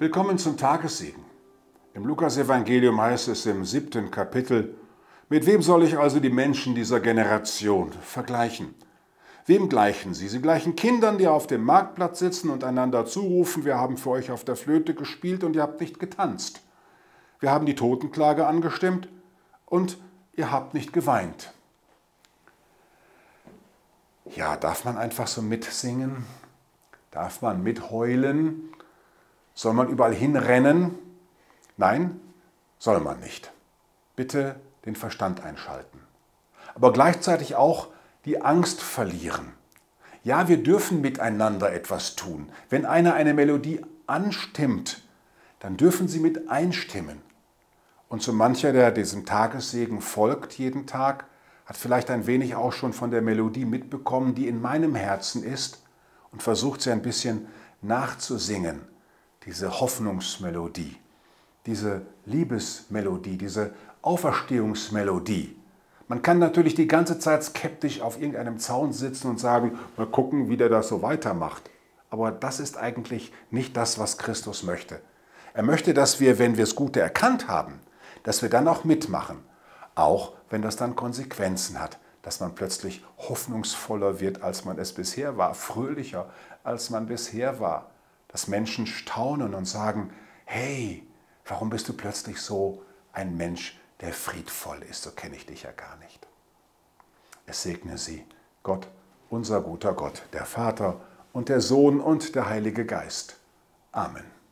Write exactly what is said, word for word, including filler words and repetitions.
Willkommen zum Tagessegen. Im Lukasevangelium heißt es im siebten Kapitel: Mit wem soll ich also die Menschen dieser Generation vergleichen? Wem gleichen sie? Sie gleichen Kindern, die auf dem Marktplatz sitzen und einander zurufen: Wir haben für euch auf der Flöte gespielt und ihr habt nicht getanzt. Wir haben die Totenklage angestimmt und ihr habt nicht geweint. Ja, darf man einfach so mitsingen? Darf man mitheulen? Soll man überall hinrennen? Nein, soll man nicht. Bitte den Verstand einschalten. Aber gleichzeitig auch die Angst verlieren. Ja, wir dürfen miteinander etwas tun. Wenn einer eine Melodie anstimmt, dann dürfen Sie mit einstimmen. Und so mancher, der diesem Tagessegen folgt jeden Tag, hat vielleicht ein wenig auch schon von der Melodie mitbekommen, die in meinem Herzen ist, und versucht sie ein bisschen nachzusingen. Diese Hoffnungsmelodie, diese Liebesmelodie, diese Auferstehungsmelodie. Man kann natürlich die ganze Zeit skeptisch auf irgendeinem Zaun sitzen und sagen, mal gucken, wie der das so weitermacht. Aber das ist eigentlich nicht das, was Christus möchte. Er möchte, dass wir, wenn wir das Gute erkannt haben, dass wir dann auch mitmachen. Auch wenn das dann Konsequenzen hat, dass man plötzlich hoffnungsvoller wird, als man es bisher war, fröhlicher, als man bisher war. Dass Menschen staunen und sagen: Hey, warum bist du plötzlich so ein Mensch, der friedvoll ist? So kenne ich dich ja gar nicht. Es segne Sie, Gott, unser guter Gott, der Vater und der Sohn und der Heilige Geist. Amen.